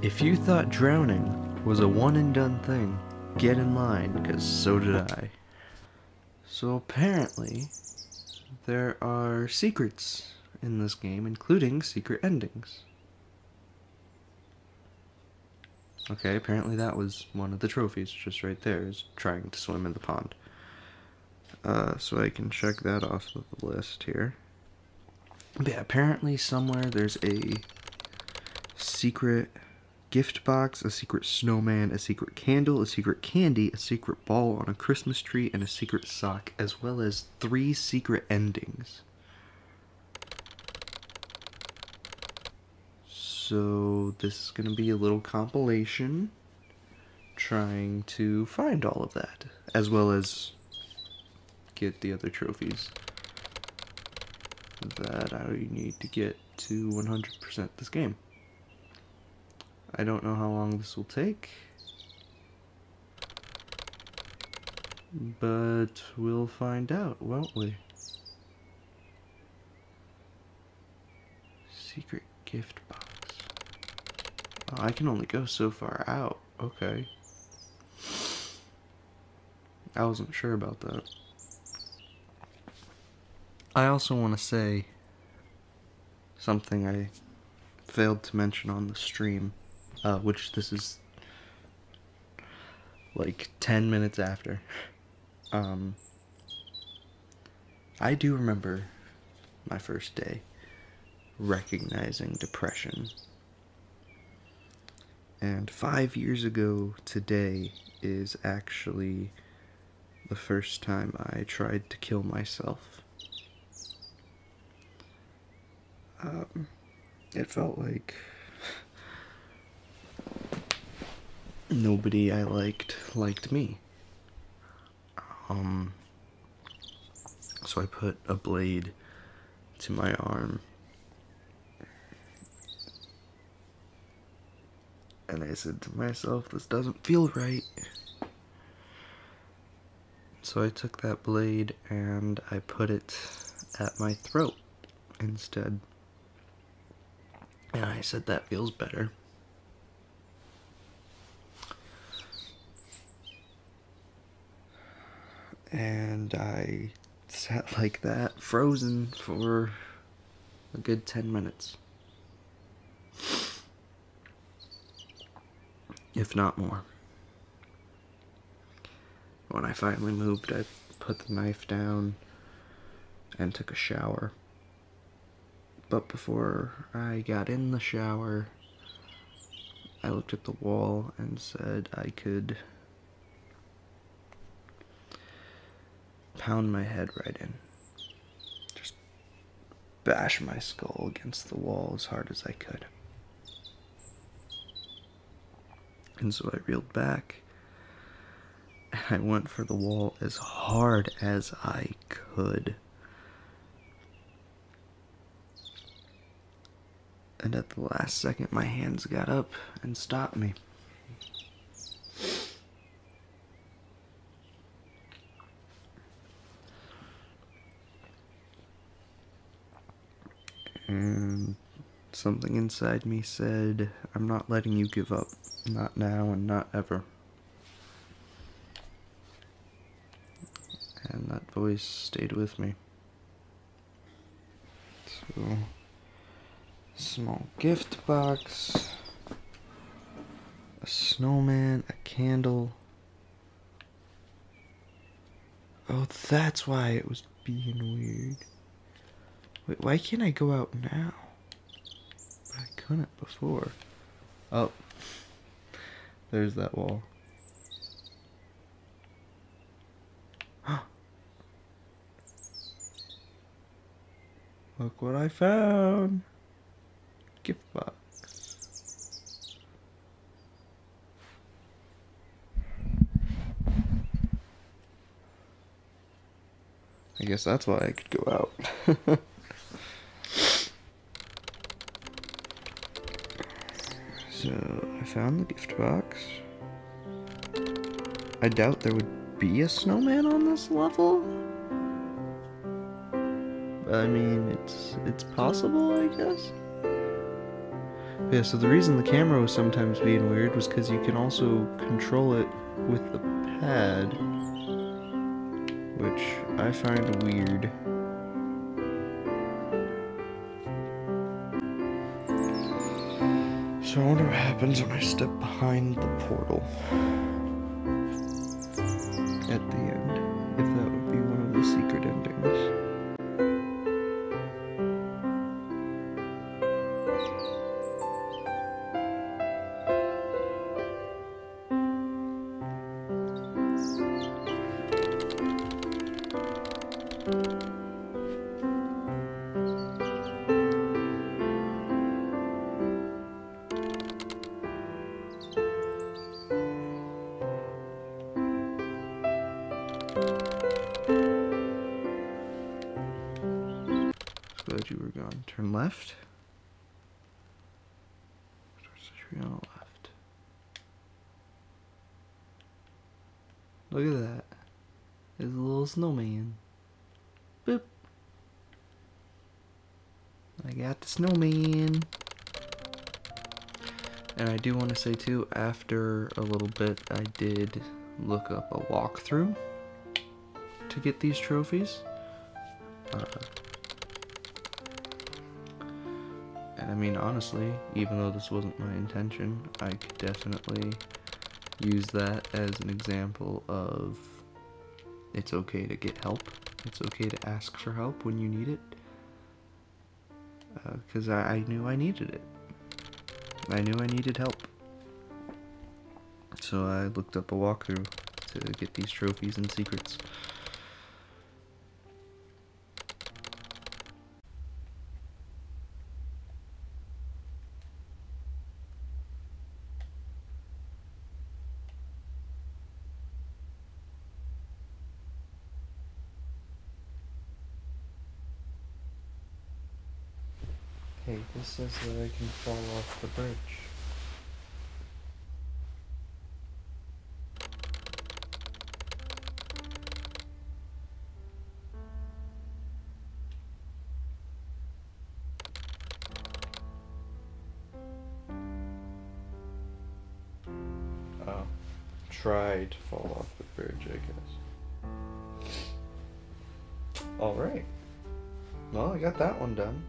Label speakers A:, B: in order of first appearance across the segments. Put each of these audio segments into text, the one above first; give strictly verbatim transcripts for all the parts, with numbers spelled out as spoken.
A: If you thought drowning was a one and done thing, get in line, because so did I. So apparently, there are secrets in this game, including secret endings. Okay, apparently that was one of the trophies, just right there, is trying to swim in the pond. Uh, so I can check that off of the list here. But yeah, apparently somewhere there's a secret gift box, a secret snowman, a secret candle, a secret candy, a secret ball on a Christmas tree, and a secret sock, as well as three secret endings. So this is going to be a little compilation trying to find all of that, as well as get the other trophies that I need to get to one hundred percent this game. I don't know how long this will take, but we'll find out, won't we? Secret gift box. Oh, I can only go so far out. Okay. I wasn't sure about that. I also want to say something I failed to mention on the stream, uh, which this is like ten minutes after. Um, I do remember my first day recognizing depression. And five years ago today is actually the first time I tried to kill myself. Um, it felt like nobody I liked liked me. Um, so I put a blade to my arm, and I said to myself, this doesn't feel right. So I took that blade and I put it at my throat instead. And I said, that feels better. And I sat like that, frozen, for a good ten minutes. If not more. When I finally moved, I put the knife down and took a shower. But before I got in the shower, I looked at the wall and said I could pound my head right in. Just bash my skull against the wall as hard as I could. And so I reeled back, and I went for the wall as hard as I could. And at the last second, my hands got up and stopped me. And something inside me said, I'm not letting you give up. Not now and not ever. And that voice stayed with me. So, small gift box, a snowman, a candle. Oh, that's why it was being weird. Wait, why can't I go out now? I couldn't before. Oh, there's that wall. Look what I found. Gift box. I guess that's why I could go out. So, I found the gift box. I doubt there would be a snowman on this level. I mean, it's it's possible, I guess. Yeah, so the reason the camera was sometimes being weird was because you can also control it with the pad, which I find weird. So I wonder what happens when I step behind the portal at the end, if that would be one of the secret endings. Glad you were gone. Turn left. Towards the tree on the left. Look at that. There's a little snowman. Boop. I got the snowman. And I do want to say too, after a little bit, I did look up a walkthrough to get these trophies. Uh, And I mean, honestly, even though this wasn't my intention, I could definitely use that as an example of it's okay to get help. It's okay to ask for help when you need it. Because uh, I, I knew I needed it. I knew I needed help. So I looked up a walkthrough to get these trophies and secrets. Hey, this says that I can fall off the bridge. Oh, try to fall off the bridge, I guess. Alright. Well, I got that one done.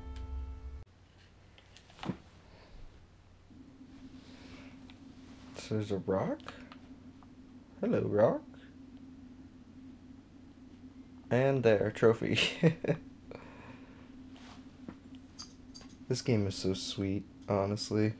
A: So there's a rock? Hello, rock. And there, trophy. This game is so sweet, honestly.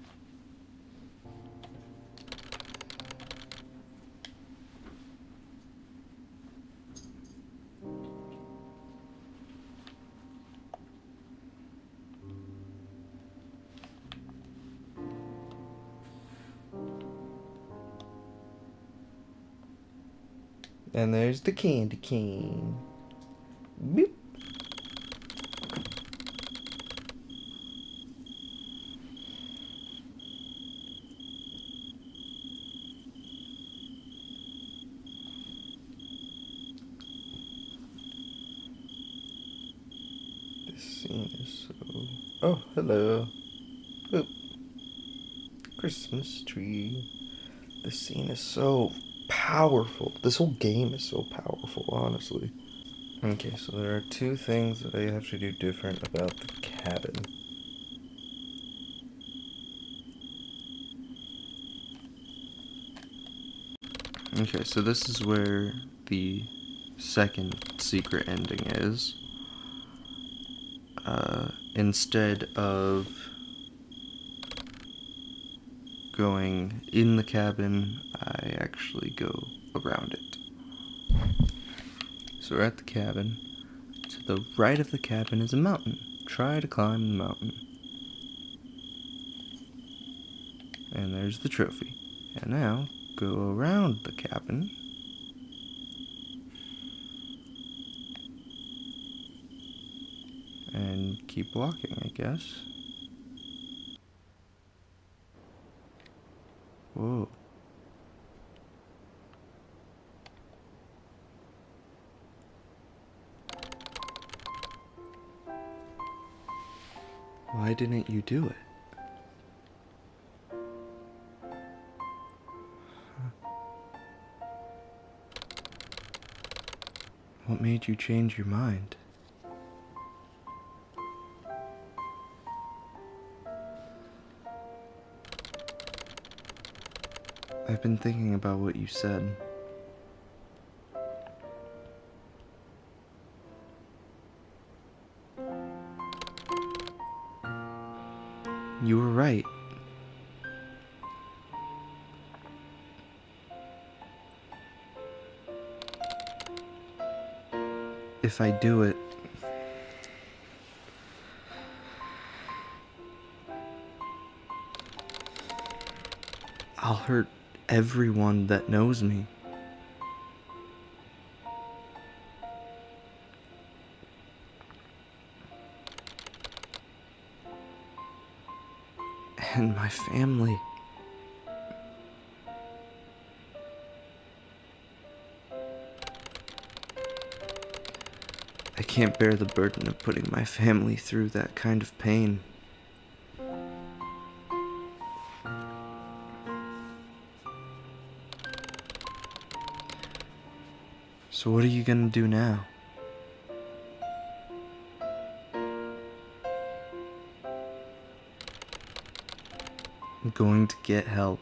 A: And there's the candy cane. Boop. This scene is so... Oh, hello. Boop. Christmas tree. This scene is so powerful. This whole game is so powerful, honestly. Okay, so there are two things that I have to do different about the cabin. Okay, so this is where the second secret ending is. Uh, instead of going in the cabin, I actually go around it. So we're at the cabin. To the right of the cabin is a mountain. Try to climb the mountain. And there's the trophy. And now, go around the cabin. And keep walking, I guess. Whoa. Why didn't you do it? What made you change your mind? I've been thinking about what you said. You were right. If I do it, I'll hurt everyone that knows me. And my family. I can't bear the burden of putting my family through that kind of pain. So what are you gonna do now? I'm going to get help.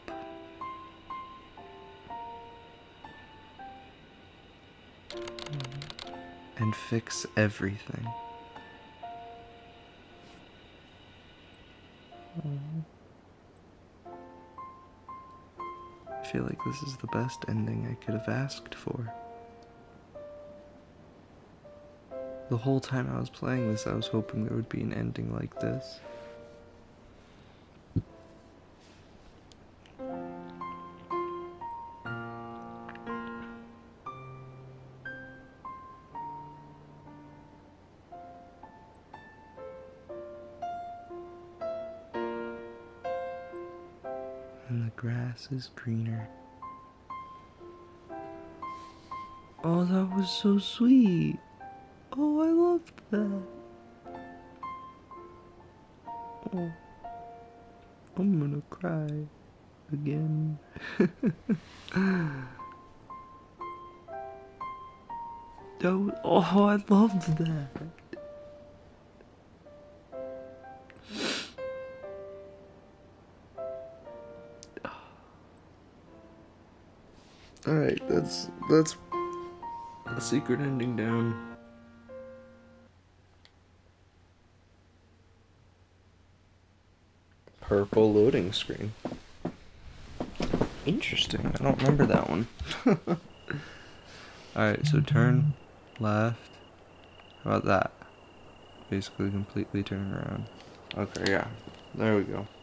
A: And fix everything. I feel like this is the best ending I could have asked for. The whole time I was playing this, I was hoping there would be an ending like this. And the grass is greener. Oh, that was so sweet. Oh, I loved that. Oh, I'm gonna cry again. That was, oh, I loved that. Alright, that's that's a secret ending down. Purple loading screen. Interesting, I don't remember that one. Alright, so turn left. How about that? Basically completely turn around. Okay, yeah. There we go.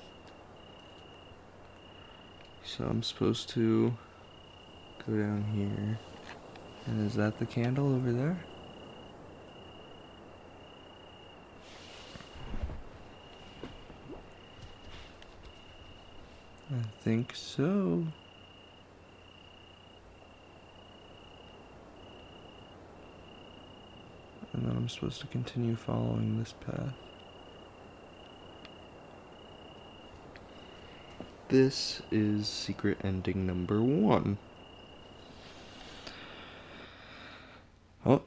A: So I'm supposed to go down here. And is that the candle over there? I think so. And then I'm supposed to continue following this path. This is secret ending number one. Oh.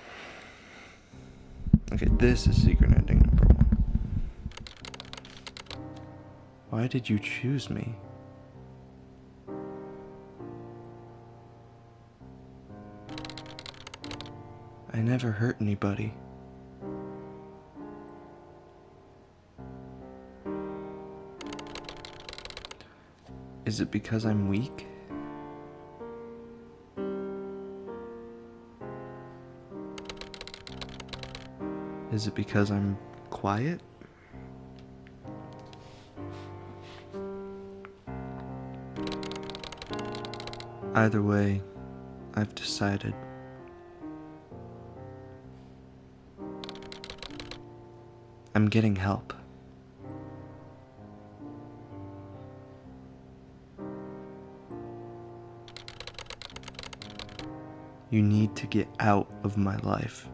A: Okay, this is secret ending number one. Why did you choose me? I never hurt anybody. Is it because I'm weak? Is it because I'm quiet? Either way, I've decided. I'm getting help. You need to get out of my life.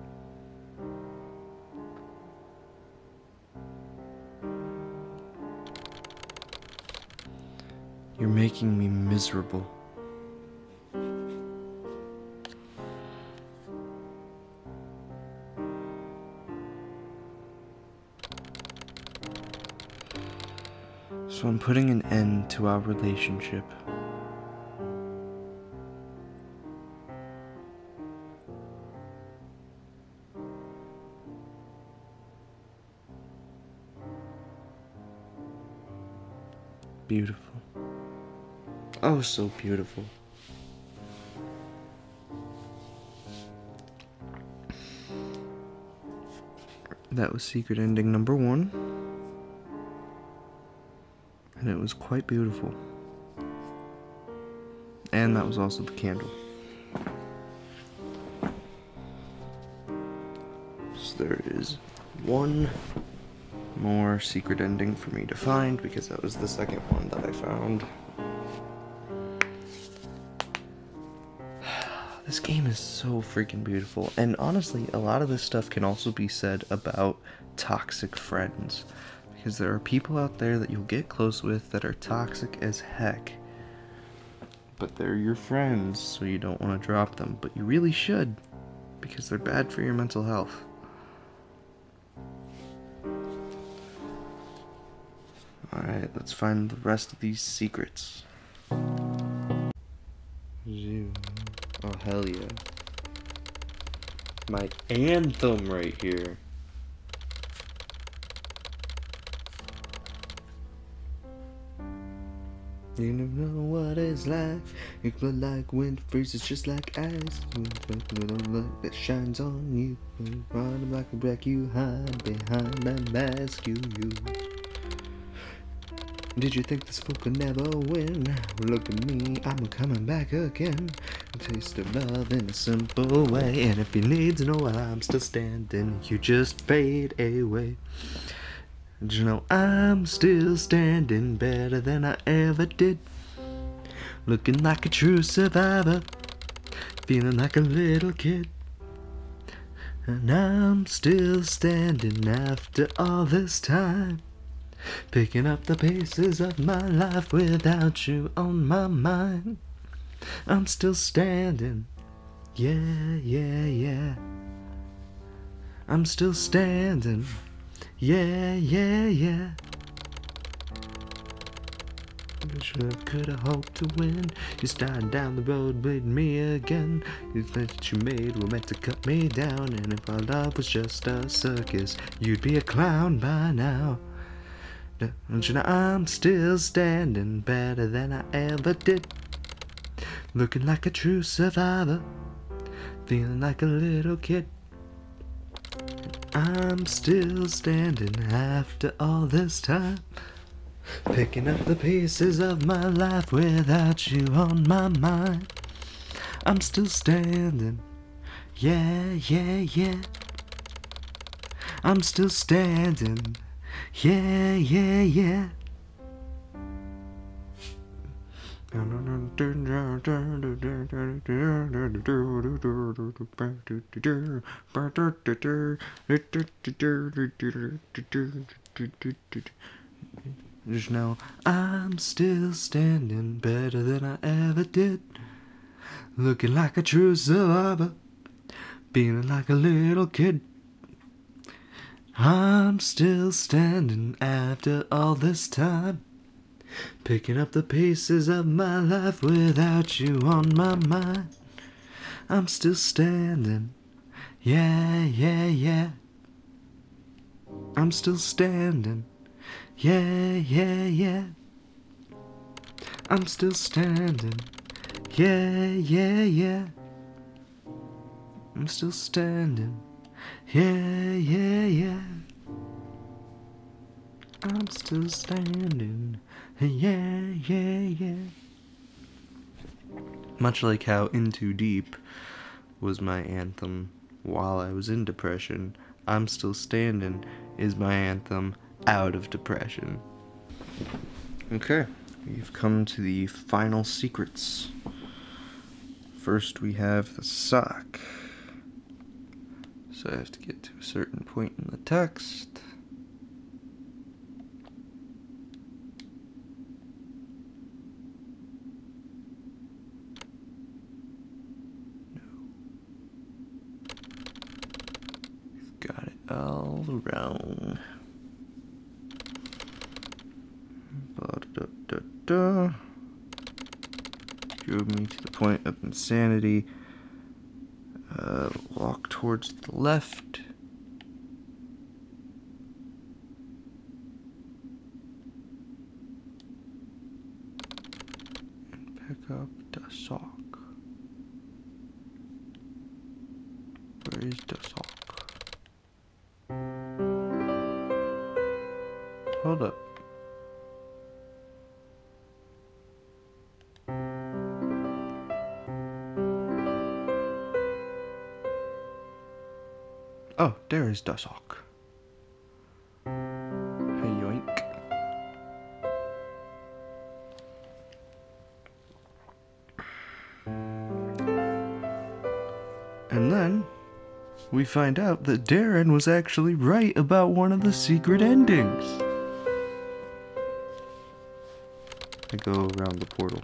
A: You're making me miserable. So I'm putting an end to our relationship. Beautiful. Oh, so beautiful. That was secret ending number one. And it was quite beautiful. And that was also the candle. So there is one more secret ending for me to find, because that was the second one that I found. This game is so freaking beautiful, and honestly, a lot of this stuff can also be said about toxic friends, because there are people out there that you'll get close with that are toxic as heck, but they're your friends, so you don't want to drop them, but you really should, because they're bad for your mental health. Alright, let's find the rest of these secrets. Zoom. Oh, hell yeah. My anthem right here. You don't know what it's like. It glows like wind, freezes just like ice. Little light that shines on you. Running like a wreck, you hide behind that mask you use. Did you think this fool could never win? Look at me, I'm coming back again. A taste of love in a simple way. And if you need to know why I'm still standing, you just fade away. And you know I'm still standing better than I ever did. Looking like a true survivor, feeling like a little kid. And I'm still standing after all this time, picking up the pieces of my life without you on my mind. I'm still standing, yeah, yeah, yeah. I'm still standing, yeah, yeah, yeah. Should've, could've hoped to win. You started down the road with me again. You think that you made were meant to cut me down. And if our love was just a circus, you'd be a clown by now. Don't you know I'm still standing better than I ever did. Looking like a true survivor, feeling like a little kid. I'm still standing after all this time, picking up the pieces of my life without you on my mind. I'm still standing, yeah, yeah, yeah. I'm still standing, yeah, yeah, yeah. Just know I'm still standing better than I ever did. Looking like a true survivor, feeling like a little kid. I'm still standing after all this time, picking up the pieces of my life without you on my mind. I'm still standing, yeah, yeah, yeah. I'm still standing, yeah, yeah, yeah. I'm still standing, yeah, yeah, yeah. I'm still standing, yeah, yeah, yeah. I'm still standing, yeah, yeah, yeah. Much like how In Too Deep was my anthem while I was in depression, I'm Still Standing is my anthem out of depression. Okay, we've come to the final secrets. First we have the sock. So I have to get to a certain point in the text. Got it all wrong. da. Drove me to the point of insanity. Uh, walk towards the left. And pick up the sock. Where is the sock? Hold up. Oh, there is the sock. Yoink. And then we find out that Darren was actually right about one of the secret endings. I go around the portal.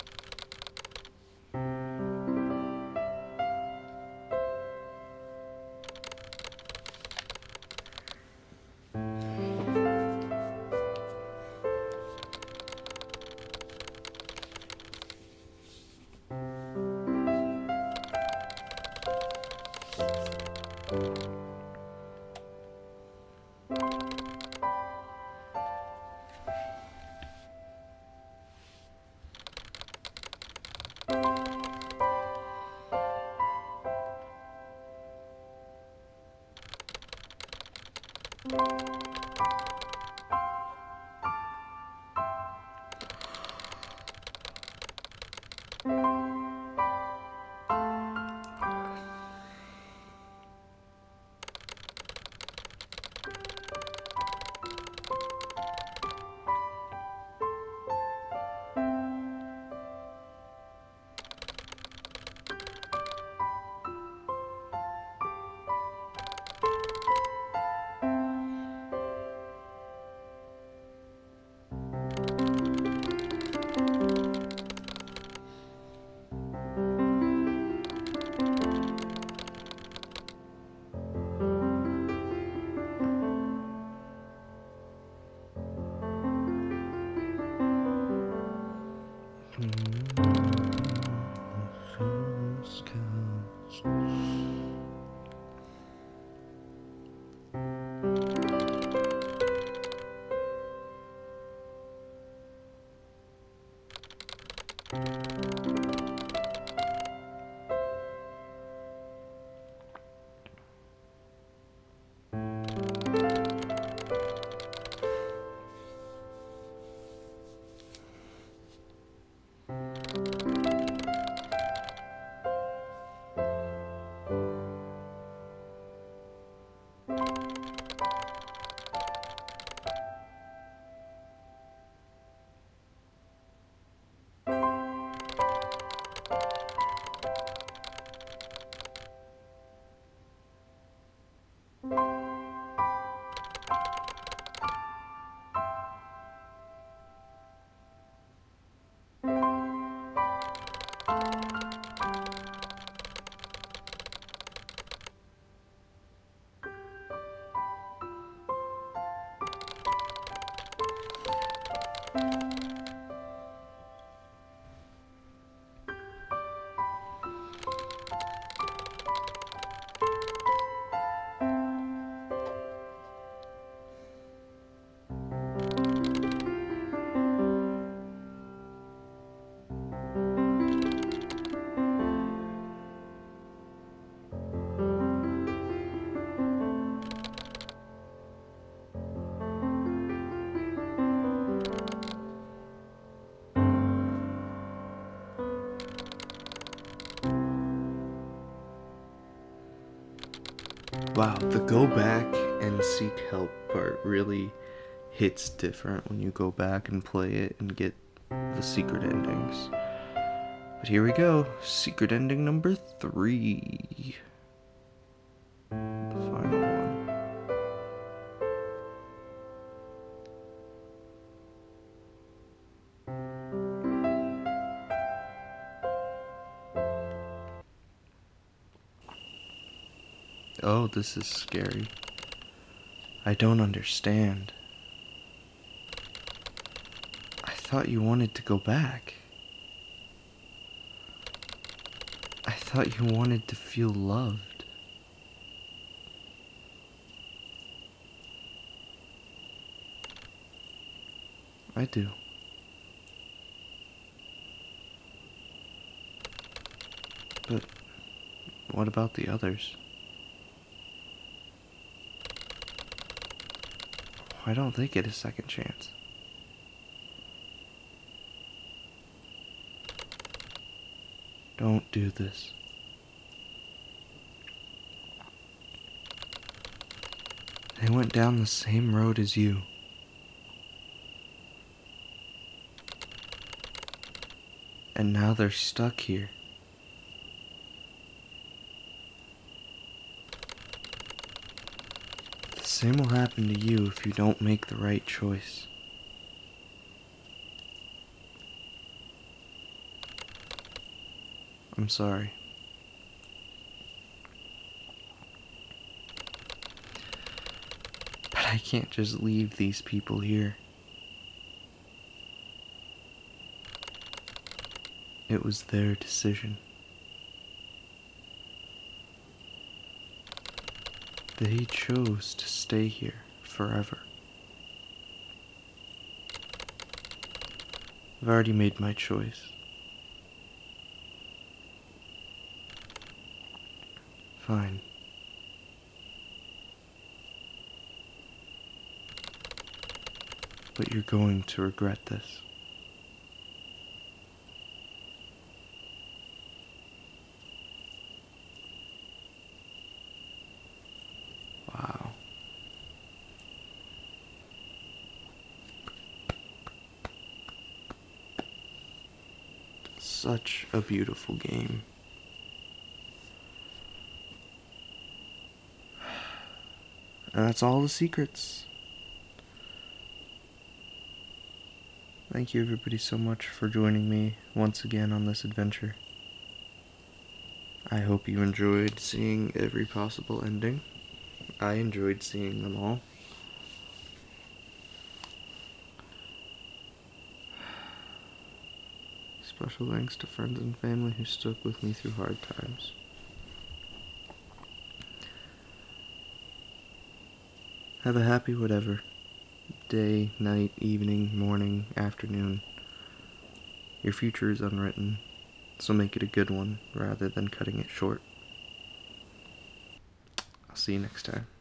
A: Wow, the go back and seek help part really hits different when you go back and play it and get the secret endings. But here we go, secret ending number three. The final one. Oh, this is scary. I don't understand. I thought you wanted to go back. I thought you wanted to feel loved. I do. But what about the others? Why don't they get a second chance? Don't do this. They went down the same road as you. And now they're stuck here. The same will happen to you if you don't make the right choice. I'm sorry. But I can't just leave these people here. It was their decision. They chose to stay here forever. I've already made my choice. Fine. But you're going to regret this. Wow. Such a beautiful game. And that's all the secrets. Thank you everybody so much for joining me once again on this adventure. I hope you enjoyed seeing every possible ending. I enjoyed seeing them all. Special thanks to friends and family who stuck with me through hard times. Have a happy whatever. Day, night, evening, morning, afternoon. Your future is unwritten, so make it a good one rather than cutting it short. I'll see you next time.